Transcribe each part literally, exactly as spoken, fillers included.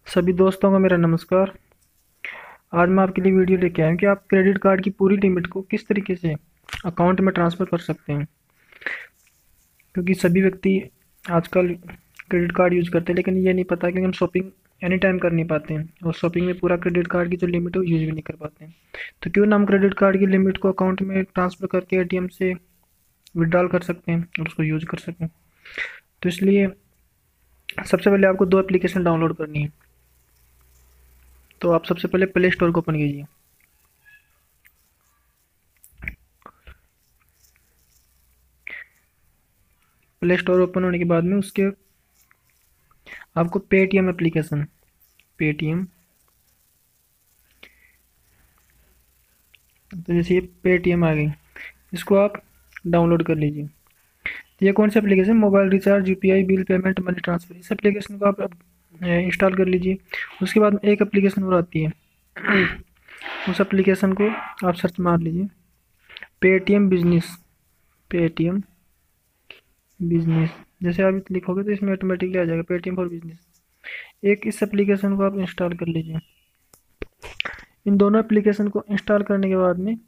सभी दोस्तों को मेरा नमस्कार। आज मैं आपके लिए वीडियो लेके आया हूँ कि आप क्रेडिट कार्ड की पूरी लिमिट को किस तरीके से अकाउंट में ट्रांसफ़र कर सकते हैं। क्योंकि सभी व्यक्ति आजकल क्रेडिट कार्ड यूज़ करते हैं, लेकिन ये नहीं पता कि हम शॉपिंग एनी टाइम कर नहीं पाते हैं और शॉपिंग में पूरा क्रेडिट कार्ड की जो लिमिट है वो यूज़ भी नहीं कर पाते हैं। तो क्यों ना हम क्रेडिट कार्ड की लिमिट को अकाउंट में ट्रांसफ़र करके एटीएम से विड्रॉल कर सकते हैं और उसको यूज़ कर सकें। तो इसलिए सबसे पहले आपको दो एप्लीकेशन डाउनलोड करनी है। तो आप सबसे पहले प्ले स्टोर को ओपन कीजिए। प्ले स्टोर ओपन होने के बाद में उसके आपको पेटीएम एप्लीकेशन पेटीएम तो जैसे ये पेटीएम आ गई, इसको आप डाउनलोड कर लीजिए। तो ये कौन सी application? Mobile recharge, UPI bill payment, money transfer. इस एप्लीकेशन को आप इंस्टॉल कर लीजिए। उसके बाद में एक एप्लीकेशन और आती है, उस एप्लीकेशन को आप सर्च मार लीजिए, पेटीएम बिजनेस। पेटीएम बिजनेस जैसे आप लिखोगे तो इसमें ऑटोमेटिकली आ जाएगा पेटीएम फॉर बिजनेस। एक इस एप्लीकेशन को आप इंस्टॉल कर लीजिए। इन दोनों एप्लीकेशन को इंस्टॉल करने के बाद में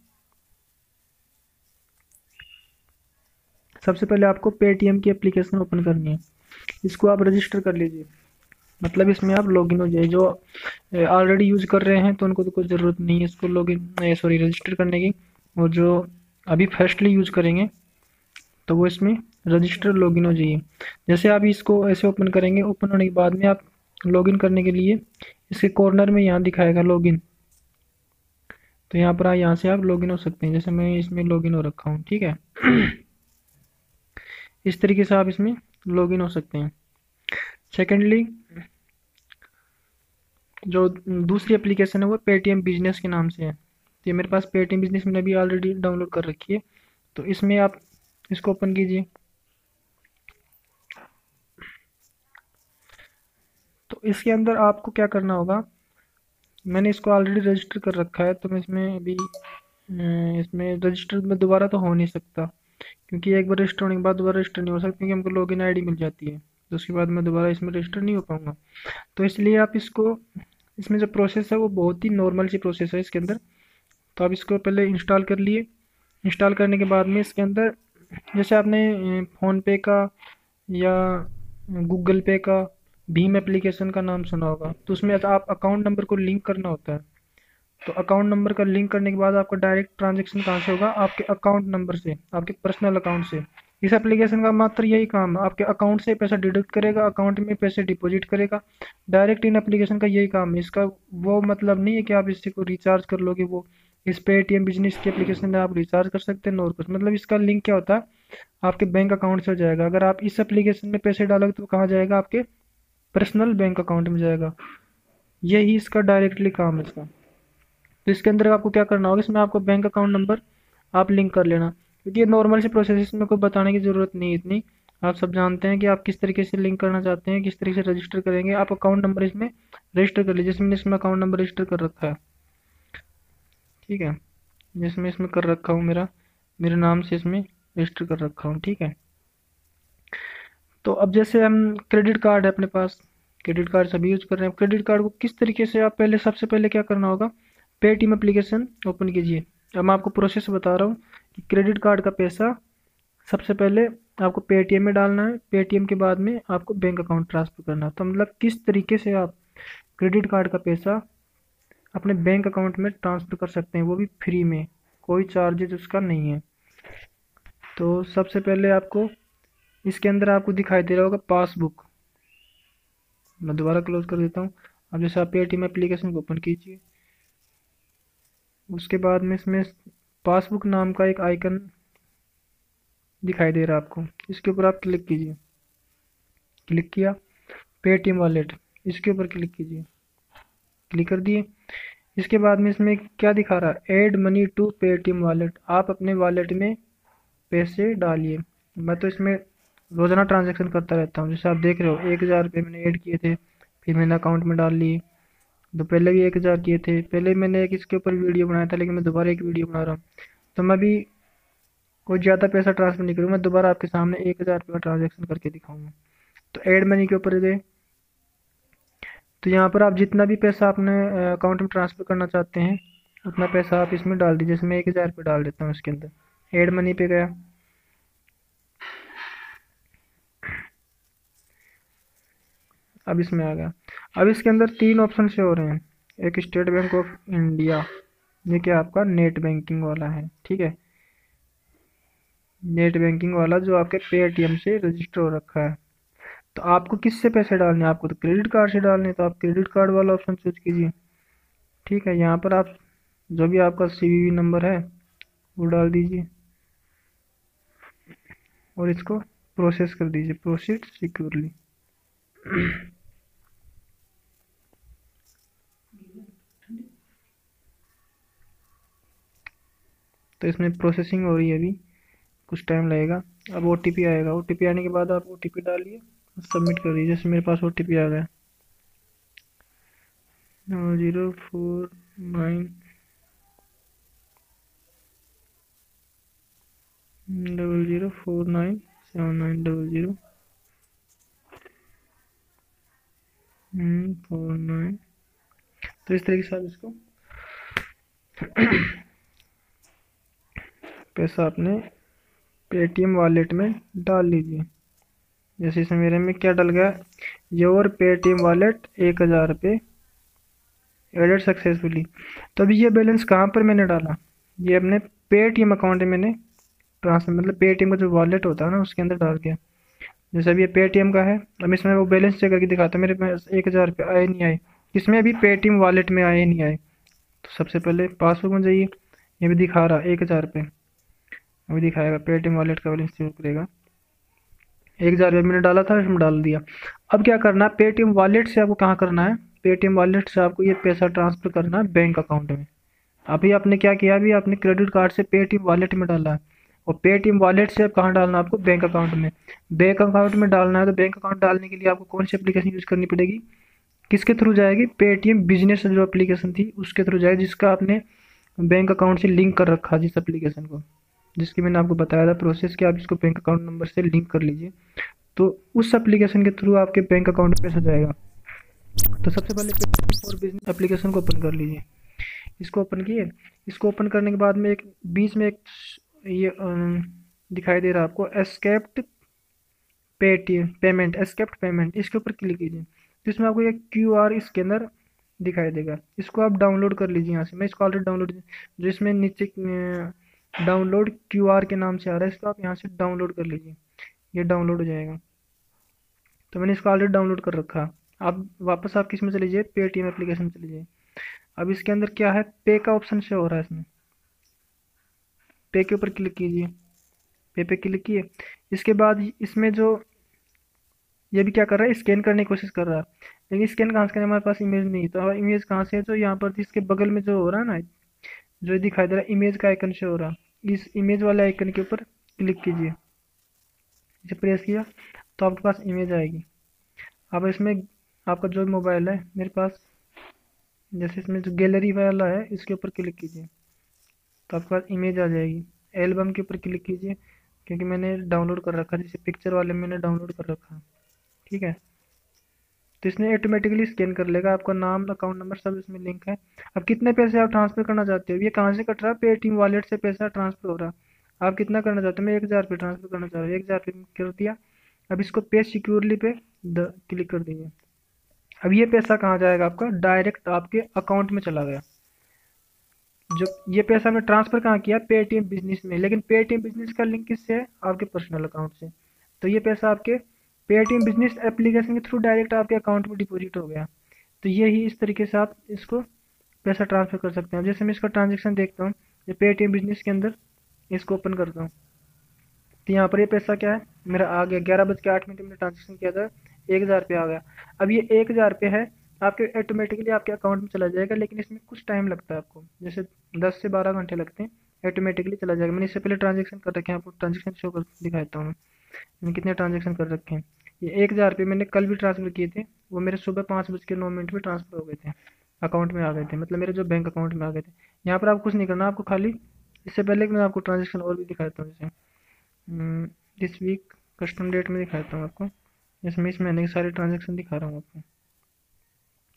सबसे पहले आपको पेटीएम की एप्लीकेशन ओपन करनी है। इसको आप रजिस्टर कर लीजिए, मतलब इसमें आप लॉगिन हो जाए। जो ऑलरेडी यूज़ कर रहे हैं तो उनको तो कोई ज़रूरत नहीं है इसको लॉगिन सॉरी रजिस्टर करने की। और जो अभी फर्स्टली यूज़ करेंगे तो वो इसमें रजिस्टर लॉगिन हो जाइए। जैसे आप इसको ऐसे ओपन करेंगे, ओपन होने के बाद में आप लॉगिन करने के लिए इसके कॉर्नर में यहाँ दिखाएगा लॉगिन। तो यहाँ पर यहाँ से आप लॉगिन हो सकते हैं। जैसे मैं इसमें लॉगिन हो रखा हूँ, ठीक है। इस तरीके से आप इसमें लॉगिन हो सकते हैं। सेकेंडली, जो दूसरी एप्लीकेशन है वो पेटीएम बिजनेस के नाम से है। तो ये मेरे पास पेटीएम बिजनेस मैंने भी ऑलरेडी डाउनलोड कर रखी है। तो इसमें आप इसको ओपन कीजिए। तो इसके अंदर आपको क्या करना होगा, मैंने इसको ऑलरेडी रजिस्टर कर रखा है तो मैं इसमें अभी अ, इसमें रजिस्टर में दोबारा तो हो नहीं सकता, क्योंकि एक बार रजिस्टर होने के बाद दोबारा रजिस्टर नहीं हो सकता, क्योंकि हमको लॉगिन आईडी मिल जाती है। तो उसके बाद मैं दोबारा इसमें रजिस्टर नहीं हो पाऊंगा। तो इसलिए आप इसको, इसमें जो प्रोसेस है वो बहुत ही नॉर्मल सी प्रोसेस है इसके अंदर। तो आप इसको पहले इंस्टॉल कर लिए। इंस्टॉल करने के बाद में इसके अंदर जैसे आपने फ़ोन पे का या गूगल पे का भीम एप्लीकेशन का नाम सुना होगा, तो उसमें आप अकाउंट नंबर को लिंक करना होता है। तो अकाउंट नंबर का लिंक करने के बाद आपका डायरेक्ट ट्रांजैक्शन कहाँ से होगा? आपके अकाउंट नंबर से, आपके पर्सनल अकाउंट से। इस एप्लीकेशन का मात्र यही काम है, आपके अकाउंट से पैसा डिडक्ट करेगा, अकाउंट में पैसे डिपॉजिट करेगा। डायरेक्ट इन एप्लीकेशन का यही काम है। इसका वो मतलब नहीं है कि आप इससे को रिचार्ज कर लोगे। वो इस पे एटीएम बिजनेस की एप्लीकेशन में आप रिचार्ज कर सकते हैं और कुछ, मतलब इसका लिंक क्या होता है, आपके बैंक अकाउंट से हो जाएगा। अगर आप इस एप्लीकेशन में पैसे डालोगे तो कहाँ जाएगा? आपके पर्सनल बैंक अकाउंट में जाएगा। यही इसका डायरेक्टली काम है इसका। तो इसके अंदर आपको क्या करना होगा, इसमें आपको बैंक अकाउंट नंबर आप लिंक कर लेना, क्योंकि ये नॉर्मल सी प्रोसेस है, इसमें कोई बताने की ज़रूरत नहीं है इतनी। आप सब जानते हैं कि आप किस तरीके से लिंक करना चाहते हैं, किस तरीके से रजिस्टर करेंगे। आप अकाउंट नंबर इसमें रजिस्टर कर लीजिए, जिसमें इसमें अकाउंट नंबर रजिस्टर कर रखा है, ठीक है। जिसमें इसमें कर रखा हूँ, मेरा मेरे नाम से इसमें रजिस्टर कर रखा हूँ, ठीक है। तो अब जैसे हम क्रेडिट कार्ड है अपने पास, क्रेडिट कार्ड सभी यूज कर रहे हैं। क्रेडिट कार्ड को किस तरीके से आप पहले, सबसे पहले क्या करना होगा, पेटीएम एप्लीकेशन ओपन कीजिए। अब मैं आपको प्रोसेस बता रहा हूँ कि क्रेडिट कार्ड का पैसा सबसे पहले आपको पेटीएम में डालना है, पेटीएम के बाद में आपको बैंक अकाउंट ट्रांसफर करना है। तो मतलब किस तरीके से आप क्रेडिट कार्ड का पैसा अपने बैंक अकाउंट में ट्रांसफर कर सकते हैं, वो भी फ्री में, कोई चार्जेज उसका नहीं है। तो सबसे पहले आपको इसके अंदर आपको दिखाई दे रहा होगा पासबुक। मैं दोबारा क्लोज कर देता हूँ। अब जैसे आप पेटीएम एप्लीकेशन को ओपन कीजिए, उसके बाद में इसमें पासबुक नाम का एक आइकन दिखाई दे रहा है आपको, इसके ऊपर आप क्लिक कीजिए। क्लिक किया, पेटीएम वॉलेट, इसके ऊपर क्लिक कीजिए। क्लिक कर दिए। इसके बाद में इसमें क्या दिखा रहा है, add money to Paytm wallet. आप अपने वॉलेट में पैसे डालिए। मैं तो इसमें रोज़ाना ट्रांजैक्शन करता रहता हूँ। जैसे आप देख रहे हो, एक हज़ार रुपये मैंने ऐड किए थे, फिर मैंने अकाउंट में डाल लिए। तो पहले भी एक हज़ार किए थे, पहले मैंने एक इसके ऊपर वीडियो बनाया था, लेकिन मैं दोबारा एक वीडियो बना रहा हूँ। तो मैं भी कोई ज़्यादा पैसा ट्रांसफर नहीं करूँगा, मैं दोबारा आपके सामने एक हज़ार रुपये का ट्रांजैक्शन करके दिखाऊंगा। तो ऐड मनी के ऊपर गए, तो यहाँ पर आप जितना भी पैसा अपने अकाउंट में ट्रांसफ़र करना चाहते हैं उतना पैसा आप इसमें डाल दीजिए। जैसे मैं एक हज़ार रुपये डाल देता हूँ इसके अंदर, एड मनी पे गया। अब इसमें आ गया। अब इसके अंदर तीन ऑप्शन से हो रहे हैं। एक स्टेट बैंक ऑफ इंडिया, ये क्या आपका नेट बैंकिंग वाला है, ठीक है, नेट बैंकिंग वाला जो आपके पेटीएम से रजिस्टर हो रखा है। तो आपको किससे पैसे डालने हैं, आपको तो क्रेडिट कार्ड से डालने हैं, तो आप क्रेडिट कार्ड वाला ऑप्शन चूज कीजिए। ठीक है, यहाँ पर आप जो भी आपका सीवीवी नंबर है वो डाल दीजिए और इसको प्रोसेस कर दीजिए, प्रोसीड सिक्योरली। तो इसमें प्रोसेसिंग हो रही है, अभी कुछ टाइम लगेगा। अब ओटीपी आएगा, ओटीपी आने के बाद आप ओटीपी डालिए, सबमिट कर दीजिए। जैसे मेरे पास ओटीपी आ गया, zero four nine double zero four nine seven nine double zero four nine. तो इस तरीके से आप इसको पैसा अपने पेटीएम वॉलेट में डाल लीजिए। जैसे इसमें मेरे में क्या डल गया, योर पेटीएम वॉलेट एक हज़ार रुपये एडेड सक्सेसफुली। तो अभी ये बैलेंस कहाँ पर मैंने डाला, ये अपने पेटीएम अकाउंट में मैंने ट्रांसफर, मतलब पेटीएम का जो वॉलेट होता है ना उसके अंदर डाल दिया। जैसे अभी ये पेटीएम का है, अब इसमें वो बैलेंस चेक करके दिखाता है मेरे पास एक हज़ार रुपये आए नहीं आए, इसमें अभी पेटीएम वॉलेट में आए नहीं आए। तो सबसे पहले पासबुक में जाइए, ये भी दिखा रहा एक हज़ार रुपये, अभी दिखाएगा पेटीएम वॉलेट का बैलेंस चेक करेगा। एक हज़ार रुपये मैंने डाला था, इसमें डाल दिया। अब क्या करना है, पेटीएम वॉलेट से आपको कहाँ करना है, पेटीएम वॉलेट से आपको ये पैसा ट्रांसफ़र करना है बैंक अकाउंट में। अभी आपने क्या किया, अभी आपने क्रेडिट कार्ड से पेटीएम वॉलेट में डाला है, और पेटीएम वॉलेट से अब कहाँ डालना है आपको, बैंक अकाउंट में। बैंक अकाउंट में डालना है, तो बैंक अकाउंट डालने के लिए आपको कौन सी एप्लीकेशन यूज़ करनी पड़ेगी, किसके थ्रू जाएगी, पेटीएम बिजनेस जो एप्लीकेशन थी उसके थ्रू जाएगी, जिसका आपने बैंक अकाउंट से लिंक कर रखा है, जिस एप्लीकेशन को, जिसकी मैंने आपको बताया था प्रोसेस कि आप इसको बैंक अकाउंट नंबर से लिंक कर लीजिए। तो उस एप्लीकेशन के थ्रू आपके बैंक अकाउंट में पैसा जाएगा। तो सबसे पहले पेटीएम फॉर बिजनेस एप्लीकेशन को ओपन कर लीजिए। इसको ओपन किए, इसको ओपन करने के बाद में एक बीच में एक ये अम, दिखाई दे रहा है आपको accept Paytm payment, accept payment, इसके ऊपर क्लिक कीजिए। तो इसमें आपको एक क्यू आर स्कैनर दिखाई देगा, इसको आप डाउनलोड कर लीजिए यहाँ से। मैं इसको ऑलरेडी डाउनलोड, जो इसमें नीचे डाउनलोड क्यू आर के नाम से आ रहा है, इसको आप यहाँ से डाउनलोड कर लीजिए, ये डाउनलोड हो जाएगा। तो मैंने इसको ऑलरेडी डाउनलोड कर रखा। अब वापस आप किस में चले जाइए, पेटीएम एप्लीकेशन चले जाइए। अब इसके अंदर क्या है, पे का ऑप्शन शो हो रहा है, इसमें पे के ऊपर क्लिक कीजिए, पे पे क्लिक किए। इसके बाद इसमें जो ये भी क्या कर रहा है, स्कैन करने की कोशिश कर रहा है, लेकिन स्कैन कहाँ से करें, हमारे पास इमेज नहीं। तो इमेज कहाँ से है, जो यहाँ पर इसके बगल में जो हो रहा है ना, जो दिखाई दे रहा है इमेज का आइकन शो हो रहा है, इस इमेज वाले आइकन के ऊपर क्लिक कीजिए। इसे प्रेस किया तो आपके पास इमेज आएगी। अब इसमें आपका जो मोबाइल है मेरे पास, जैसे इसमें जो गैलरी वाला है इसके ऊपर क्लिक कीजिए, तो आपके पास इमेज आ जाएगी। एल्बम के ऊपर क्लिक कीजिए, क्योंकि मैंने डाउनलोड कर रखा है, जैसे पिक्चर वाले में मैंने डाउनलोड कर रखा है, ठीक है। तो इसने ऑटोमेटिकली स्कैन कर लेगा, आपका नाम अकाउंट नंबर सब इसमें लिंक है। अब कितने पैसे आप ट्रांसफ़र करना चाहते हो, ये कहाँ से कट रहा है, पेटीएम वॉलेट से पैसा ट्रांसफ़र हो रहा है। आप कितना करना चाहते हो, मैं एक हज़ार रुपये ट्रांसफ़र करना चाह रहा हूँ, एक हज़ार रुपये कर दिया। अब इसको पे सिक्योरली पे द क्लिक कर दीजिए। अब ये पैसा कहाँ जाएगा, आपका डायरेक्ट आपके अकाउंट में चला गया। जो ये पैसा हमने ट्रांसफ़र कहाँ किया, पेटीएम बिजनेस में, लेकिन पेटीएम बिजनेस का लिंक किससे है, आपके पर्सनल अकाउंट से। तो ये पैसा आपके पेटीएम बिजनेस एप्लीकेशन के थ्रू डायरेक्ट आपके अकाउंट में डिपॉजिट हो गया। तो ये ही इस तरीके से आप इसको पैसा ट्रांसफ़र कर सकते हैं। जैसे मैं इसका ट्रांजेक्शन देखता हूँ, ये पेटीएम बिजनेस के अंदर इसको ओपन करता हूँ, तो यहाँ पर ये पैसा क्या है मेरा आ गया, ग्यारह बज के आठ मिनट में ट्रांजेक्शन किया था, एक हज़ार रुपये आ गया। अब ये एक हज़ार रुपये है आपके ऑटोमेटिकली आपके अकाउंट में चला जाएगा, लेकिन इसमें कुछ टाइम लगता है आपको, जैसे दस से बारह घंटे लगते हैं, ऑटोमेटिकली चला जाएगा। मैंने इससे पहले ट्रांजेक्शन कर रखे हैं, आपको ट्रांजेक्शन शो कर दिखाता हूँ मैंने कितने ट्रांजेक्शन कर रखे हैं। ये एक हज़ार रुपये मैंने कल भी ट्रांसफ़र किए थे, वो मेरे सुबह पाँच बज के नौ मिनट में ट्रांसफ़र हो गए थे, अकाउंट में आ गए थे, मतलब मेरे जो बैंक अकाउंट में आ गए थे। यहाँ पर आप कुछ नहीं करना, आपको खाली इससे पहले कि मैं आपको ट्रांजेक्शन और भी दिखाता हूँ, जैसे दिस वीक कस्टम डेट में दिखाता हूँ आपको, जिसमें इस महीने के सारे ट्रांजेक्शन दिखा रहा हूँ आपको।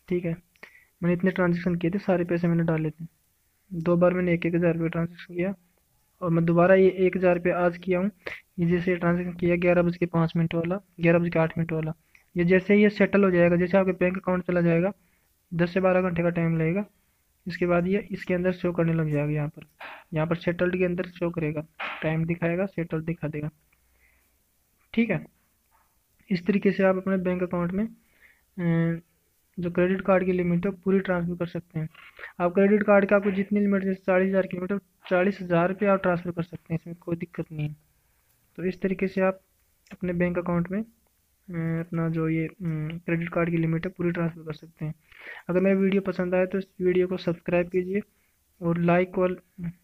ठीक है, मैंने इतने ट्रांजेक्शन किए थे, सारे पैसे मैंने डाले थे। दो बार मैंने एक एक हज़ार रुपये ट्रांजेक्शन किया, और मैं दोबारा ये एक हज़ार रुपये आज किया हूँ। ये जैसे ट्रांजेक्शन किया ग्यारह बज के पाँच मिनट वाला, ग्यारह बज के आठ मिनट वाला, ये जैसे ही ये सेटल हो जाएगा, जैसे आपके बैंक अकाउंट चला जाएगा, दस से बारह घंटे का टाइम लगेगा। इसके बाद ये इसके अंदर शो करने लग जाएगा, यहाँ पर यहाँ पर सेटल्ड के अंदर शो करेगा, टाइम दिखाएगा, सेटल्ड दिखा देगा। ठीक है, इस तरीके से आप अपने बैंक अकाउंट में अ, जो क्रेडिट कार्ड की लिमिट है पूरी ट्रांसफर कर सकते हैं। आप क्रेडिट कार्ड का आपको जितनी लिमिट, जैसे चालीस हज़ार की लिमिट है, चालीस हज़ार रुपये आप ट्रांसफ़र कर सकते हैं, इसमें कोई दिक्कत नहीं है। तो इस तरीके से आप अपने बैंक अकाउंट में अ, अपना जो ये क्रेडिट कार्ड की लिमिट है पूरी ट्रांसफ़र कर सकते हैं। अगर मेरा वीडियो पसंद आए तो इस वीडियो को सब्सक्राइब कीजिए, और लाइक और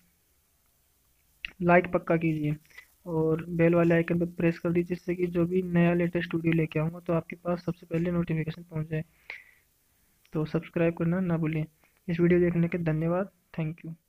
लाइक पक्का कीजिए, और बेल वाले आइकन पर प्रेस कर दीजिए, जिससे कि जो भी नया लेटेस्ट वीडियो लेके आऊँगा तो आपके पास सबसे पहले नोटिफिकेशन पहुँच जाए। तो सब्सक्राइब करना ना भूलें। इस वीडियो देखने के धन्यवाद। Thank you.